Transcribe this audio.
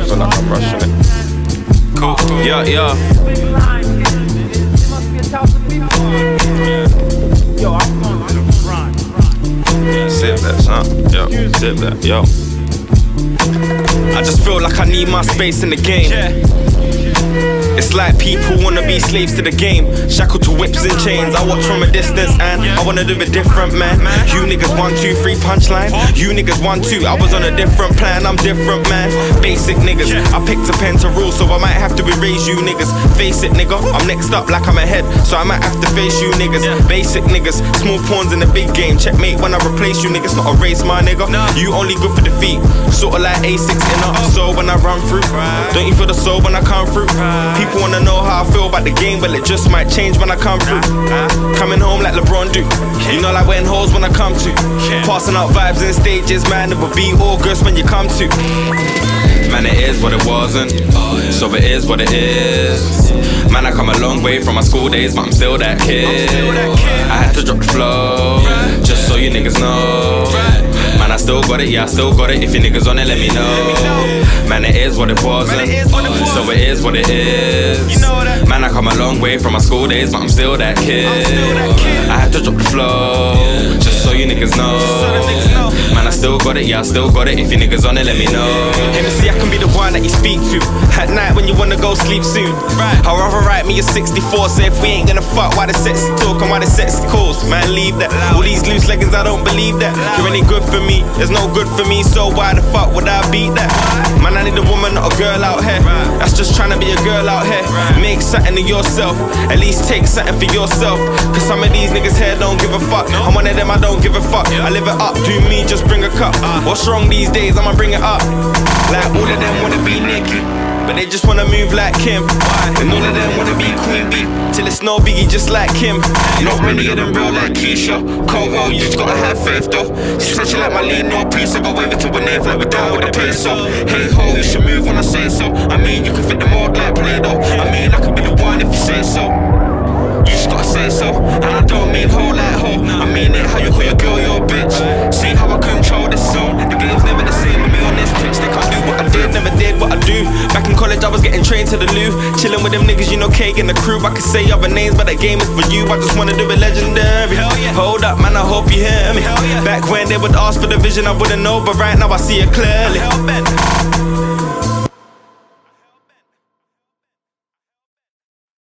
feel like I'm rushing it. Cool, yeah, yeah. Sip that, son. Yo, sip that, yo. I just feel like I need my space in the game. It's like people wanna be slaves to the game, shackled to whips and chains. I watch from a distance and I wanna do it different, man. You niggas 1, 2, 3 punchline. You niggas 1, 2. I was on a different plan. I'm different, man. Basic niggas. I picked a pen to rule, so I might have to erase you niggas. Face it, nigga. I'm next up like I'm ahead, so I might have to face you niggas. Basic niggas, small pawns in the big game. Checkmate when I replace you niggas, not a race, my nigga. You only good for defeat, sorta like A6 in a soul when I run through. Don't you feel the soul when I come through? People wanna know how I feel about the game, but it just might change when I come through. Coming home like LeBron do. You know, like wearing holes when I come to. Passing out vibes in stages, man, it will be August when you come to. Man, it is what it wasn't, so it is what it is. Man, I come a long way from my school days, but I'm still that kid. I had to drop the flow, just so you niggas know. Man, I still got it, yeah, I still got it. If you niggas on it, let me know. Man, it is what it wasn't, so it is what it is. Man, I come a long way from my school days, but I'm still that kid. I had to drop the flow, just so you niggas know. Man, I still got it, yeah, I still got it. If you niggas on it, let me know. MC, I can be the one that you speak to at night when you wanna go sleep soon. I'd rather write me a 64, so if we ain't gonna fuck, why the sexy talk and why the sexy calls? Man, leave that. All these loose leggings, I don't believe that. You're any good for me, there's no good for me, so why the fuck would I beat that? Man, I need a woman, not a girl out here. That's just trying to be a girl out here. Make something of yourself, at least take something for yourself. Cause some of these niggas here don't give a fuck. I'm one of them, I don't give a fuck. I live it up, do me, just bring a cup. What's wrong these days, I'ma bring it up. Like all of them wanna be Nicki, but they just wanna move like Kim. And all of them wanna be Queen Bee, till it's no biggie just like Kim. Not many of them real like Keisha. Cold roll, you just gotta have faith though. She said she like my lean, no piece, I go wave it to her name like we're down with the peso. Hey ho, you should move when I say so. I mean, you can fit the mold like Play-Doh. I mean, I could be the one if you say so. You just gotta say so, and I don't mean hoe like hoe. I mean it how you call your girl your bitch. See how I control this zone. The game's never the same with me on this pitch. They can't do what I did, never did what I do. Back in college I was getting trained to the loo, chilling with them niggas, you know, Cake and the crew. I could say other names, but that game is for you. I just wanna do it legendary. Hold up, man, I hope you hear me. Back when they would ask for the vision, I wouldn't know, but right now I see it clearly.